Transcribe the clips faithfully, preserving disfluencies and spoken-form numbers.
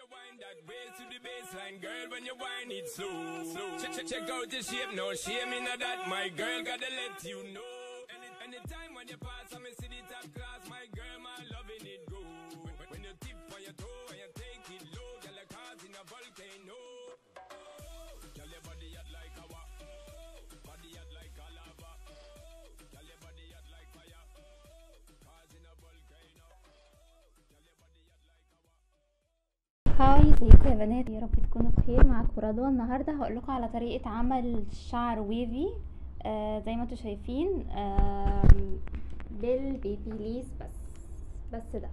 wind that waist to the baseline, girl, when you wind it slow, slow. Check, check, check out your shape, no shame in that, my girl, gotta let you know. Any, anytime when you pass, I'm see the top class, my girl, my loving it go. When, when you tip on your toe and you take it low, girl, like cars in a volcano. Girl, your body hot like lava, body hot like a lava. Girl, your body hot like fire, cars in a volcano. Girl, your body hot like lava. هاي، ازيكم يا بنات؟ يا رب تكونوا بخير. معاكم رضوى. النهارده هقول لكم على طريقه عمل شعر ويفي آه زي ما انتم شايفين آه بالبيبي ليس. بس بس ده،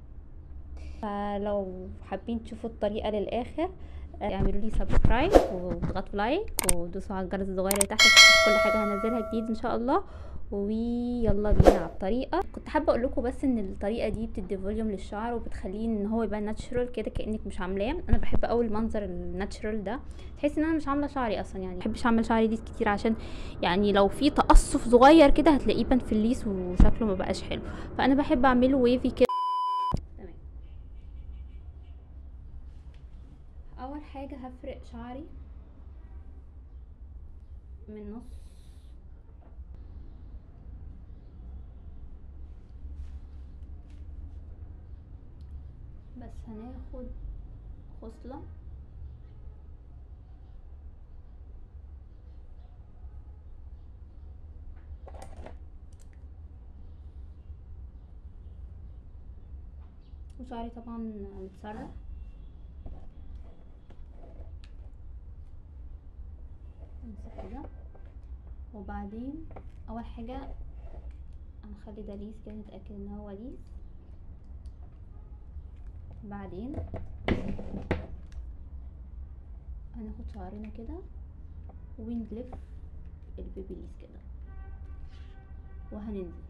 فلو حابين تشوفوا الطريقه للاخر آه اعملوا لي سبسكرايب وضغطوا لايك ودوسوا على الجرس الصغير اللي تحت عشان كل حاجه هنزلها جديد ان شاء الله. ويلا بينا على الطريقه. كنت حابه اقول لكم بس ان الطريقه دي بتدي فوليوم للشعر وبتخليه ان هو يبقى ناتشرال كده كانك مش عاملاه. انا بحب قوي المنظر الناتشرال ده، تحس ان انا مش عامله شعري اصلا. يعني ما بحبش اعمل شعري ليس كتير عشان يعني لو في تقصف صغير كده هتلاقيه بان في الليس وشكله ما بقاش حلو، فانا بحب اعمله ويفي كده. تمام. اول حاجه هفرق شعري من نص، بس هناخد خصلة وشعري طبعا متسرح. امسك كده، وبعدين اول حاجة هنخلي ده ليس كده، نتأكد ان هو ليس. بعدين هناخد شعرنا كده ونلف البيبي ليس كده وهننزل.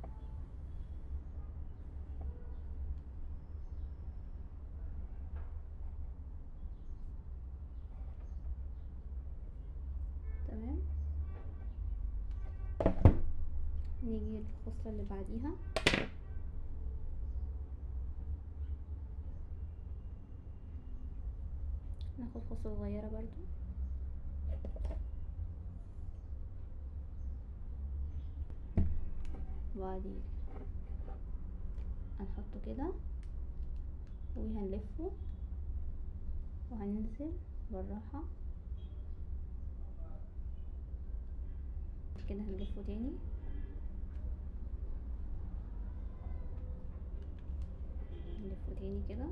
تمام. نيجي للخصلة اللي بعديها، ناخد خصلة صغيرة برضو، وبعدين هنحطه كده وهنلفه وهننزل بالراحة كده. هنلفه تاني نلفه تاني كده.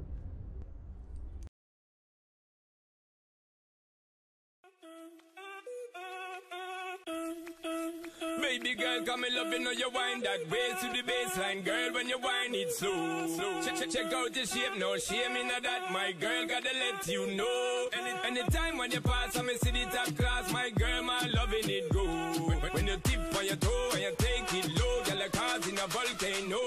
Baby girl, come and love you know you wind that waist to the baseline, girl, when you wind it slow, slow. Check, check, check out your shape, no shame in that, my girl, gotta let you know. Any, anytime when you pass, I'm see the top class, my girl, my loving it go. When, when you tip on your toe and you take it low, girl, like cars in a volcano.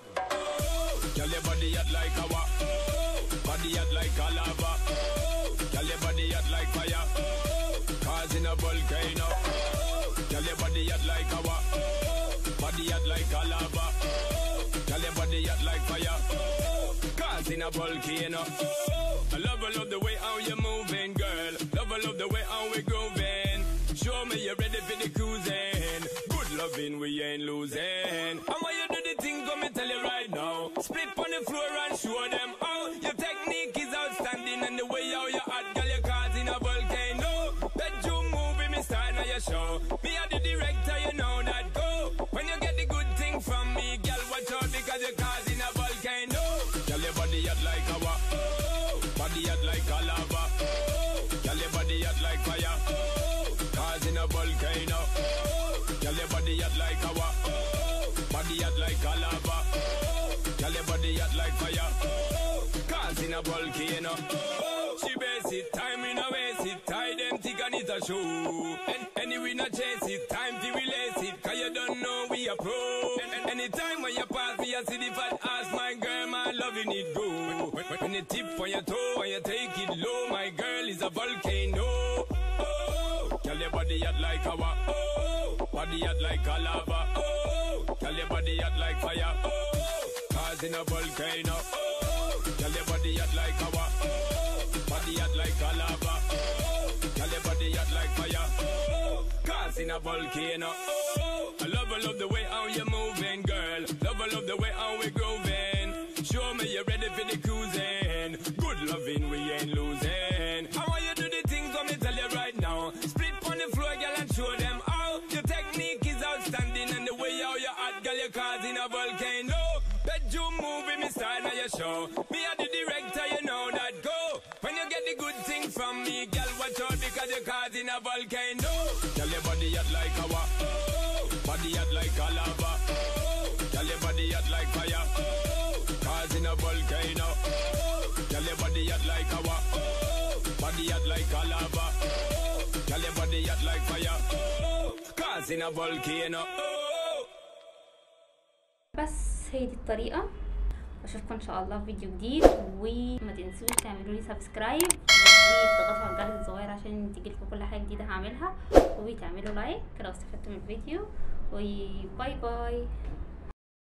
Oh, girl, your body hot like lava, oh, body hot like a lava, oh, girl, your body hot like fire, oh, cars in a volcano. Girl, your body hot like lava, body hot like a lava. Girl, your body hot like fire, cause in a volcano. I love, I love the way how you're moving, girl. Love, I love the way how we grooving. Show me you're ready for the cruising. Good loving, we ain't losing. And when you do the thing, come and tell you right now. Split on the floor and show them how your technique is outstanding, and the way how you hot, girl, you're causing a volcano. Bedroom movie, me style on your show. Me are the director, you know that go. When you get the good thing from me, girl, watch out because you're causing a volcano. Girl, your body hot like lava, oh, body hot like a lava, oh, girl, your body hot like fire, oh, causing a volcano. Girl, your body hot like lava, oh, body hot like a lava, oh, girl, your body hot like fire, oh, causing a volcano. Oh, she base it, time in a waste it, tie them thick and it's a show. And anyway, not chase it, time to release it, cause you don't know we are pro. And, and anytime when you pass me, you see the fat ass, my girl, my loving it go. When, when, when you tip on your toe and you take it low, my girl is a volcano. Oh, girl, your body hot like lava, oh, body hot like a lava, oh, girl, your body hot like fire, oh, causing a volcano. Oh, girl, your body hot like lava, oh, body hot like a lava. Oh, girl, your body hot like fire. Oh, causing a volcano. Oh, I love, I love the way how you're moving, girl. Love, I love the way how we're grooving. Show me you're ready for the cruising. Good loving, we ain't losing. I want you to do the thing, come and tell you right now. Split on the floor, girl, and show them how. Your technique is outstanding, and the way how you're hot, girl, you're causing a volcano. Bedroom movie, me style now your show. Me are the director, you know that. Go when you get the good thing from me, girl, watch out because you're causing a volcano. Girl, your body hot like a wa- oh, body hot like a lava. Oh, girl, your body hot like fire. Oh, causing a volcano. Oh, girl, your body hot like a wa- oh, body hot like a lava. Oh, girl, your body hot like fire. Oh, causing a volcano. Oh. بس هي دي الطريقة. اشوفكم ان شاء الله في فيديو جديد، وما تنسوش تعملوا لي سبسكرايب وتضغطوا على الجرس الصغير عشان تجيلكم كل حاجة جديدة هعملها، وتعملوا لايك لو استفدتوا من الفيديو، وباي باي.